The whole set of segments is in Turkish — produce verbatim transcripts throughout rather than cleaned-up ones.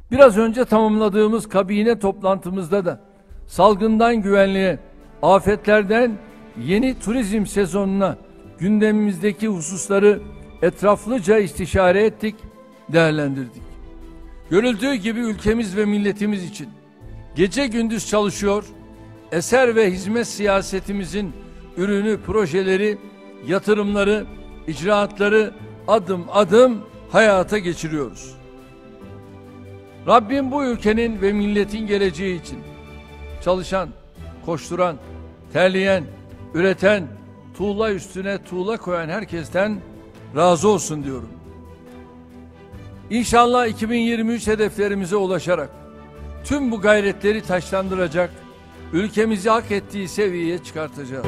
Biraz önce tamamladığımız kabine toplantımızda da salgından güvenliğe, afetlerden yeni turizm sezonuna gündemimizdeki hususları etraflıca istişare ettik, değerlendirdik. Görüldüğü gibi ülkemiz ve milletimiz için gece gündüz çalışıyor, eser ve hizmet siyasetimizin ürünü, projeleri, yatırımları, icraatları adım adım hayata geçiriyoruz. Rabbim bu ülkenin ve milletin geleceği için çalışan, koşturan, terleyen, üreten, tuğla üstüne tuğla koyan herkesten razı olsun diyorum. İnşallah iki bin yirmi üç hedeflerimize ulaşarak tüm bu gayretleri taşlandıracak, ülkemizi hak ettiği seviyeye çıkartacağız.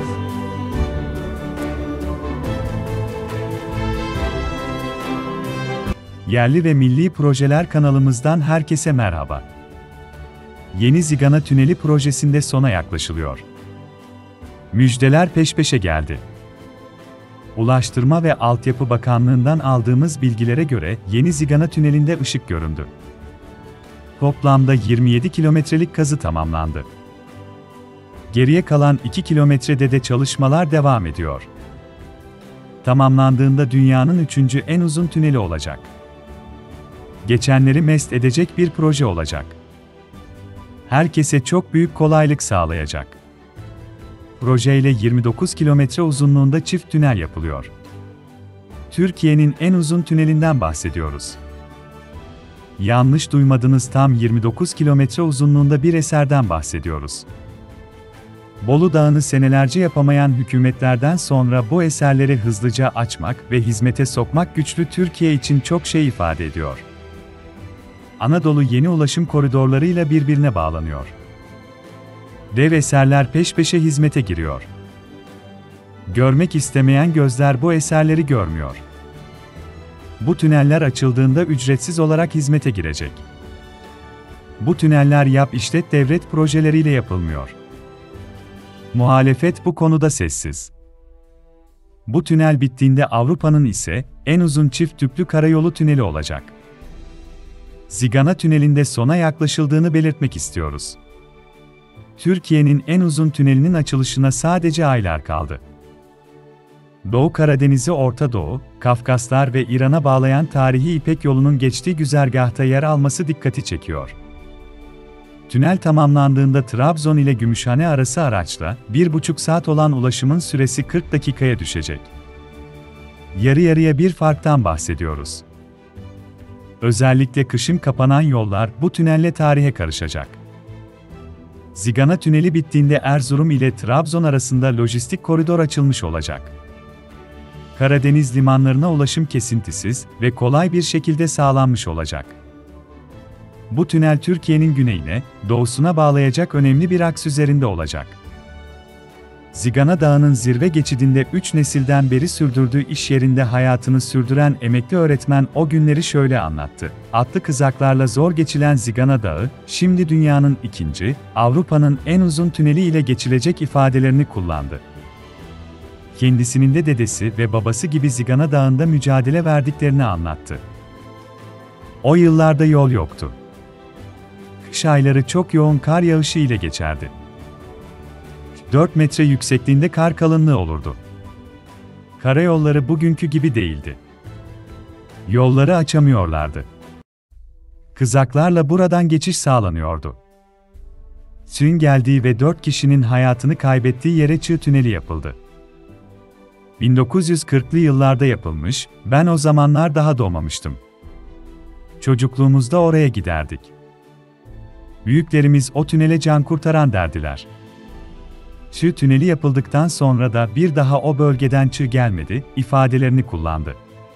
Yerli ve Milli Projeler kanalımızdan herkese merhaba. Yeni Zigana Tüneli projesinde sona yaklaşılıyor. Müjdeler peş peşe geldi. Ulaştırma ve Altyapı Bakanlığı'ndan aldığımız bilgilere göre Yeni Zigana Tüneli'nde ışık göründü. Toplamda yirmi yedi kilometrelik kazı tamamlandı. Geriye kalan iki kilometrede de çalışmalar devam ediyor. Tamamlandığında dünyanın üçüncü en uzun tüneli olacak. Geçenleri mest edecek bir proje olacak. Herkese çok büyük kolaylık sağlayacak. Projeyle yirmi dokuz kilometre uzunluğunda çift tünel yapılıyor. Türkiye'nin en uzun tünelinden bahsediyoruz. Yanlış duymadınız, tam yirmi dokuz kilometre uzunluğunda bir eserden bahsediyoruz. Bolu Dağı'nı senelerce yapamayan hükümetlerden sonra bu eserleri hızlıca açmak ve hizmete sokmak güçlü Türkiye için çok şey ifade ediyor. Anadolu yeni ulaşım koridorlarıyla birbirine bağlanıyor. Dev eserler peş peşe hizmete giriyor. Görmek istemeyen gözler bu eserleri görmüyor. Bu tüneller açıldığında ücretsiz olarak hizmete girecek. Bu tüneller yap işlet devlet projeleriyle yapılmıyor. Muhalefet bu konuda sessiz. Bu tünel bittiğinde Avrupa'nın ise en uzun çift tüplü karayolu tüneli olacak. Zigana Tüneli'nde sona yaklaşıldığını belirtmek istiyoruz. Türkiye'nin en uzun tünelinin açılışına sadece aylar kaldı. Doğu Karadeniz'i Orta Doğu, Kafkaslar ve İran'a bağlayan tarihi İpek yolunun geçtiği güzergahta yer alması dikkati çekiyor. Tünel tamamlandığında Trabzon ile Gümüşhane arası araçla bir buçuk saat olan ulaşımın süresi kırk dakikaya düşecek. Yarı yarıya bir farktan bahsediyoruz. Özellikle kışın kapanan yollar bu tünelle tarihe karışacak. Zigana Tüneli bittiğinde Erzurum ile Trabzon arasında lojistik koridor açılmış olacak. Karadeniz limanlarına ulaşım kesintisiz ve kolay bir şekilde sağlanmış olacak. Bu tünel Türkiye'nin güneyine, doğusuna bağlayacak önemli bir aks üzerinde olacak. Zigana Dağı'nın zirve geçidinde üç nesilden beri sürdürdüğü iş yerinde hayatını sürdüren emekli öğretmen o günleri şöyle anlattı. Atlı kızaklarla zor geçilen Zigana Dağı, şimdi dünyanın ikinci, Avrupa'nın en uzun tüneli ile geçilecek ifadelerini kullandı. Kendisinin de dedesi ve babası gibi Zigana Dağı'nda mücadele verdiklerini anlattı. O yıllarda yol yoktu. Kış ayları çok yoğun kar yağışı ile geçerdi. dört metre yüksekliğinde kar kalınlığı olurdu. Karayolları bugünkü gibi değildi. Yolları açamıyorlardı. Kızaklarla buradan geçiş sağlanıyordu. Suyun geldiği ve dört kişinin hayatını kaybettiği yere Çığ Tüneli yapıldı. bin dokuz yüz kırklı yıllarda yapılmış, ben o zamanlar daha doğmamıştım. Çocukluğumuzda oraya giderdik. Büyüklerimiz o tünele can kurtaran derdiler. Çığ Tüneli yapıldıktan sonra da bir daha o bölgeden çığ gelmedi ifadelerini kullandı.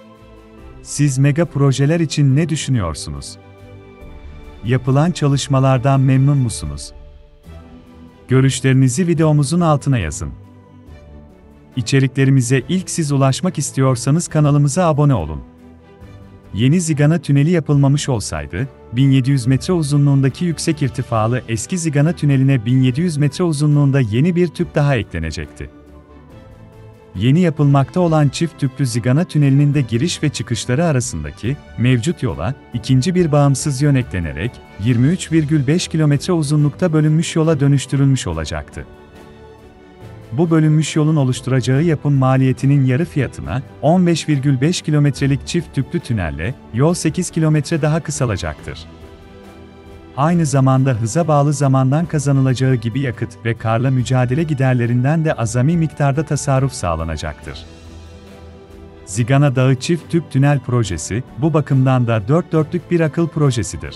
Siz mega projeler için ne düşünüyorsunuz? Yapılan çalışmalardan memnun musunuz? Görüşlerinizi videomuzun altına yazın. İçeriklerimize ilk siz ulaşmak istiyorsanız kanalımıza abone olun. Yeni Zigana Tüneli yapılmamış olsaydı, bin yedi yüz metre uzunluğundaki yüksek irtifalı eski Zigana Tüneli'ne bin yedi yüz metre uzunluğunda yeni bir tüp daha eklenecekti. Yeni yapılmakta olan çift tüplü Zigana Tüneli'nin de giriş ve çıkışları arasındaki mevcut yola ikinci bir bağımsız yön eklenerek yirmi üç virgül beş kilometre uzunlukta bölünmüş yola dönüştürülmüş olacaktı. Bu bölünmüş yolun oluşturacağı yapım maliyetinin yarı fiyatına on beş virgül beş kilometrelik çift tüplü tünelle yol sekiz kilometre daha kısalacaktır. Aynı zamanda hıza bağlı zamandan kazanılacağı gibi yakıt ve karla mücadele giderlerinden de azami miktarda tasarruf sağlanacaktır. Zigana Dağı Çift Tüp Tünel Projesi, bu bakımdan da dört dörtlük bir akıl projesidir.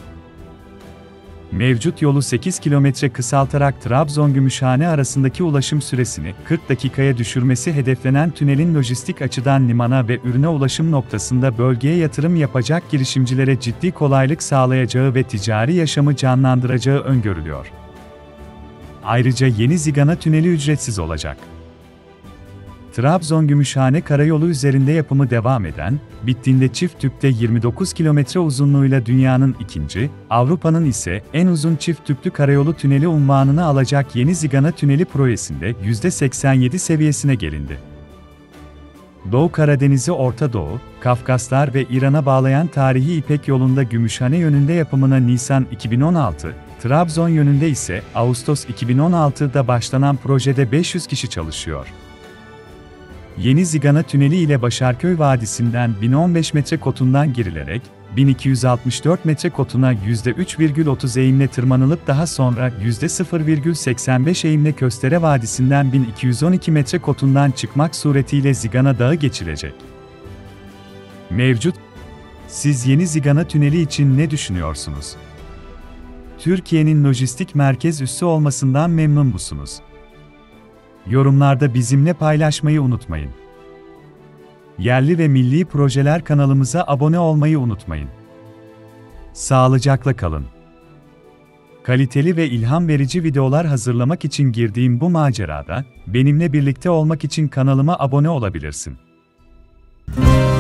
Mevcut yolu sekiz kilometre kısaltarak Trabzon-Gümüşhane arasındaki ulaşım süresini kırk dakikaya düşürmesi hedeflenen tünelin lojistik açıdan limana ve ürüne ulaşım noktasında bölgeye yatırım yapacak girişimcilere ciddi kolaylık sağlayacağı ve ticari yaşamı canlandıracağı öngörülüyor. Ayrıca yeni Zigana Tüneli ücretsiz olacak. Trabzon-Gümüşhane karayolu üzerinde yapımı devam eden, bittiğinde çift tüpte yirmi dokuz kilometre uzunluğuyla dünyanın ikinci, Avrupa'nın ise en uzun çift tüplü karayolu tüneli unvanını alacak yeni Zigana Tüneli projesinde yüzde seksen yedi seviyesine gelindi. Doğu Karadeniz'i Orta Doğu, Kafkaslar ve İran'a bağlayan tarihi İpek yolunda Gümüşhane yönünde yapımına Nisan iki bin on altı, Trabzon yönünde ise Ağustos iki bin on altıda başlanan projede beş yüz kişi çalışıyor. Yeni Zigana Tüneli ile Başarköy Vadisi'nden bin on beş metre kotundan girilerek, bin iki yüz altmış dört metre kotuna yüzde üç virgül otuz eğimle tırmanılıp daha sonra yüzde sıfır virgül seksen beş eğimle Köstere Vadisi'nden bin iki yüz on iki metre kotundan çıkmak suretiyle Zigana Dağı geçilecek. Mevcut. Siz yeni Zigana Tüneli için ne düşünüyorsunuz? Türkiye'nin lojistik merkez üssü olmasından memnun musunuz? Yorumlarda bizimle paylaşmayı unutmayın. Yerli ve milli projeler kanalımıza abone olmayı unutmayın. Sağlıcakla kalın. Kaliteli ve ilham verici videolar hazırlamak için girdiğim bu macerada, benimle birlikte olmak için kanalıma abone olabilirsin.